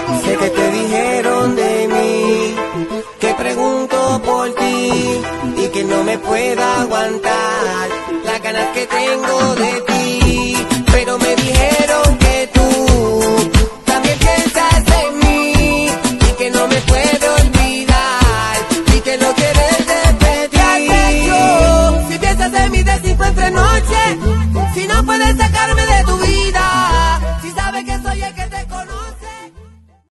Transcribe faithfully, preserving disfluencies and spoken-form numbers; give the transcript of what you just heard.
Sé que te dijeron de mí, que pregunto por ti y que no me puedo aguantar las ganas que tengo de ti.